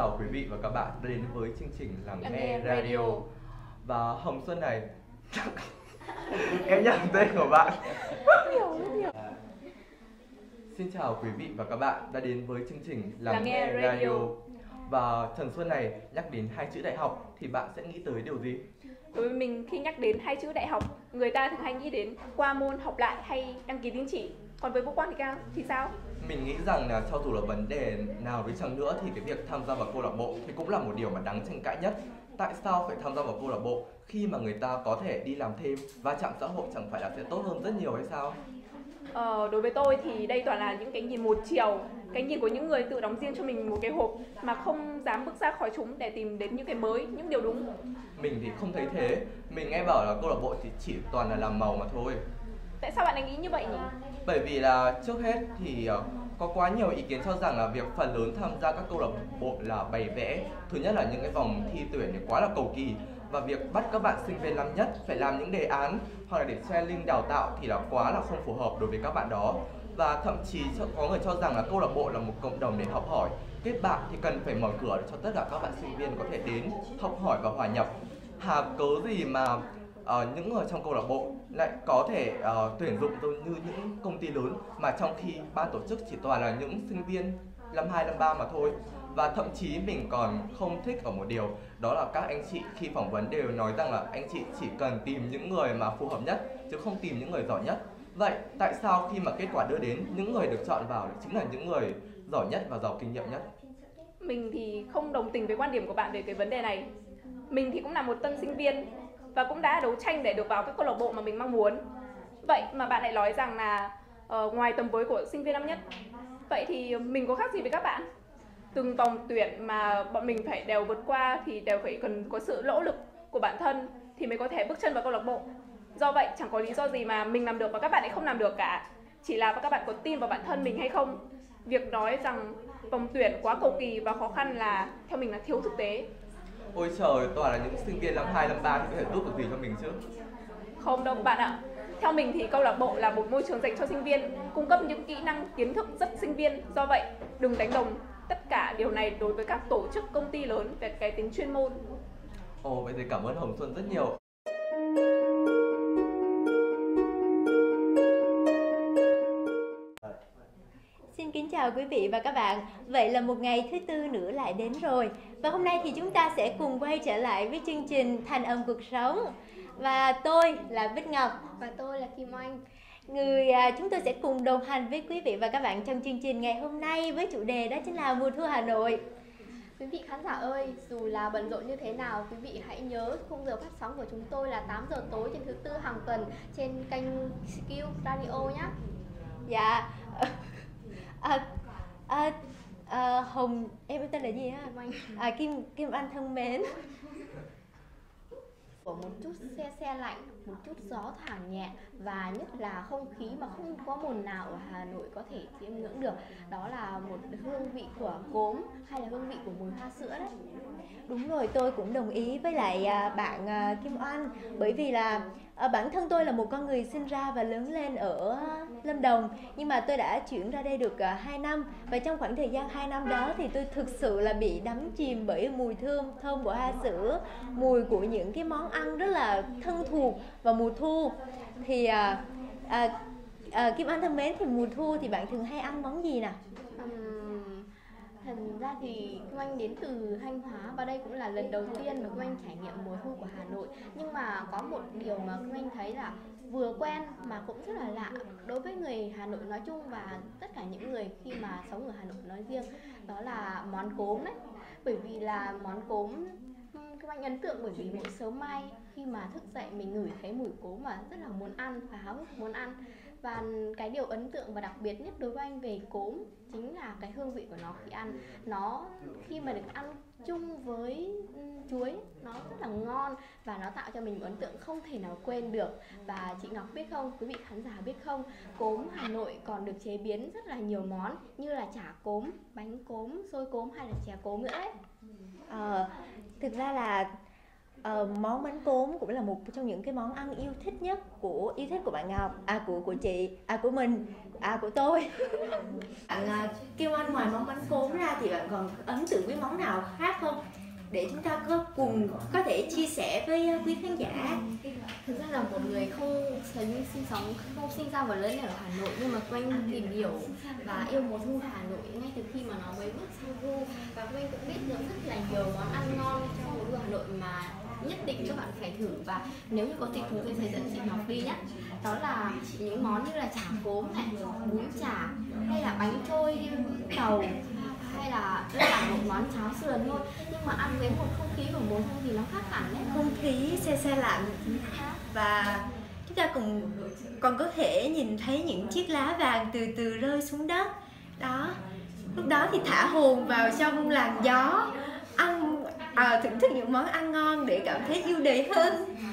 chào quý vị và các bạn đã đến với chương trình Lắng Nghe Radio. Và Hồng Xuân này em nhầm tên của bạn. Xin chào quý vị và các bạn đã đến với chương trình Lắng Nghe Radio. Và Trần Xuân này nhắc đến hai chữ đại học thì bạn sẽ nghĩ tới điều gì? Đối với mình, khi nhắc đến hai chữ đại học, người ta thường hay nghĩ đến qua môn học lại hay đăng ký tín chỉ. Còn với Vũ Quang thì sao? Mình nghĩ rằng là cho dù là vấn đề nào với chăng nữa thì cái việc tham gia vào câu lạc bộ thì cũng là một điều mà đáng tranh cãi nhất. Tại sao phải tham gia vào câu lạc bộ khi mà người ta có thể đi làm thêm, va chạm xã hội chẳng phải là sẽ tốt hơn rất nhiều hay sao? Đối với tôi thì đây toàn là những cái nhìn một chiều, cái nhìn của những người tự đóng riêng cho mình một cái hộp mà không dám bước ra khỏi chúng để tìm đến những cái mới, những điều đúng. Mình thì không thấy thế. Mình nghe bảo là câu lạc bộ thì chỉ toàn là làm màu mà thôi. Tại sao bạn lại nghĩ như vậy nhỉ? Bởi vì là trước hết thì có quá nhiều ý kiến cho rằng là việc phần lớn tham gia các câu lạc bộ là bày vẽ. Thứ nhất là những cái vòng thi tuyển thì quá là cầu kỳ, và việc bắt các bạn sinh viên năm nhất phải làm những đề án hoặc là để share link đào tạo thì là quá là không phù hợp đối với các bạn đó. Và thậm chí có người cho rằng là câu lạc bộ là một cộng đồng để học hỏi, kết bạn thì cần phải mở cửa để cho tất cả các bạn sinh viên có thể đến học hỏi và hòa nhập. Hà cớ gì mà những người trong câu lạc bộ lại có thể tuyển dụng như những công ty lớn, mà trong khi ban tổ chức chỉ toàn là những sinh viên năm 2, năm 3 mà thôi. Và thậm chí mình còn không thích ở một điều, đó là các anh chị khi phỏng vấn đều nói rằng là anh chị chỉ cần tìm những người mà phù hợp nhất chứ không tìm những người giỏi nhất. Vậy tại sao khi mà kết quả đưa đến, những người được chọn vào chính là những người giỏi nhất và giàu kinh nghiệm nhất? Mình thì không đồng tình với quan điểm của bạn về cái vấn đề này. Mình thì cũng là một tân sinh viên và cũng đã đấu tranh để được vào cái câu lạc bộ mà mình mong muốn. Vậy mà bạn lại nói rằng là ngoài tầm với của sinh viên năm nhất. Vậy thì mình có khác gì với các bạn? Từng vòng tuyển mà bọn mình phải đều vượt qua thì đều phải cần có sự nỗ lực của bản thân thì mới có thể bước chân vào câu lạc bộ. Do vậy chẳng có lý do gì mà mình làm được và các bạn lại không làm được cả. Chỉ là các bạn có tin vào bản thân mình hay không. Việc nói rằng vòng tuyển quá cầu kỳ và khó khăn là theo mình là thiếu thực tế. Ôi trời, toàn là những sinh viên năm 2, năm 3 thì có thể giúp được gì cho mình chứ? Không đâu bạn ạ. Theo mình thì câu lạc bộ là một môi trường dành cho sinh viên, cung cấp những kỹ năng, kiến thức rất sinh viên. Do vậy, đừng đánh đồng tất cả điều này đối với các tổ chức công ty lớn về cái tính chuyên môn. Ồ, vậy thì cảm ơn Hồng Xuân rất nhiều. Xin kính chào quý vị và các bạn. Vậy là một ngày thứ tư nữa lại đến rồi. Và hôm nay thì chúng ta sẽ cùng quay trở lại với chương trình Thanh âm cuộc sống. Và tôi là Bích Ngọc. Và tôi là Kim Anh. Chúng tôi sẽ cùng đồng hành với quý vị và các bạn trong chương trình ngày hôm nay với chủ đề đó chính là mùa thu Hà Nội. Quý vị khán giả ơi, dù là bận rộn như thế nào, quý vị hãy nhớ khung giờ phát sóng của chúng tôi là 8 giờ tối trên thứ tư hàng tuần trên kênh Skill Radio nhé. Dạ. Hồng, em tên là gì á? Kim Anh. Kim Anh thân mến. Của một chút xe lạnh, một chút gió thoảng nhẹ và nhất là không khí mà không có mồn nào ở Hà Nội có thể chiêm ngưỡng được. Đó là một hương vị của cốm hay là hương vị của mùi hoa sữa đấy. Đúng rồi, tôi cũng đồng ý với lại bạn Kim Anh. Bởi vì là bản thân tôi là một con người sinh ra và lớn lên ở Lâm Đồng, nhưng mà tôi đã chuyển ra đây được 2 năm. Và trong khoảng thời gian 2 năm đó thì tôi thực sự là bị đắm chìm bởi mùi thơm của hoa sữa, mùi của những cái món ăn rất là thân thuộc vào mùa thu. Thì Kim Anh thân mến, thì mùa thu thì bạn thường hay ăn món gì nào? Thật ra thì Kim Anh đến từ Thanh Hóa và đây cũng là lần đầu tiên mà Kim Anh trải nghiệm mùa thu của Hà Nội. Nhưng mà có một điều mà Kim Anh thấy là vừa quen mà cũng rất là lạ đối với người Hà Nội nói chung và tất cả những người khi mà sống ở Hà Nội nói riêng, đó là món cốm đấy. Bởi vì là món cốm Kim Anh ấn tượng bởi vì mỗi sớm mai khi mà thức dậy mình ngửi thấy mùi cốm mà rất là muốn ăn và háo hức muốn ăn. Và cái điều ấn tượng và đặc biệt nhất đối với anh về cốm chính là cái hương vị của nó khi ăn. Nó khi mà được ăn chung với chuối nó rất là ngon và nó tạo cho mình một ấn tượng không thể nào quên được. Và chị Ngọc biết không, quý vị khán giả biết không, cốm Hà Nội còn được chế biến rất là nhiều món như là chả cốm, bánh cốm, xôi cốm hay là chè cốm nữa đấy. Thực ra là Món bánh cốm cũng là một trong những cái món ăn yêu thích của bạn Ngọc, của chị, của mình, của tôi. Bạn Kim Anh, ngoài món bánh cốm ra thì bạn còn ấn tượng với món nào khác không? Để chúng ta có thể chia sẻ với quý khán giả. Thực ra là một người không sinh ra và lớn lên ở Hà Nội, nhưng mà Quanh tìm hiểu và yêu mùa thu Hà Nội ngay từ khi mà nó mới bước sang thu. Và Quanh cũng biết được rất là nhiều món ăn ngon trong mùa thu Hà Nội mà nhất định các bạn phải thử, và nếu như có dịp chúng tôi sẽ dẫn chị Ngọc đi nhé. Đó là những món như là chả cốm này, bún chả, hay là bánh trôi tàu, hay là đơn giản một món cháo sườn thôi, nhưng mà ăn với một không khí của mùa thu thì nó khác hẳn đấy. Không khí se lạnh, và chúng ta còn có thể nhìn thấy những chiếc lá vàng từ từ rơi xuống đất. Lúc đó thì thả hồn vào trong làn gió, thưởng thức những món ăn ngon để cảm thấy yêu đời hơn.